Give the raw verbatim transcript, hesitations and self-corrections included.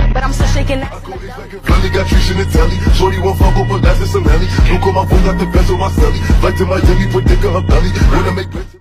but I'm still shaking that. Finally got Trish in the telly. Shorty won't fuck up, but that's some helly. Look on my phone, got the best on my celly. Flight to Miami, put dick on her belly. Wanna make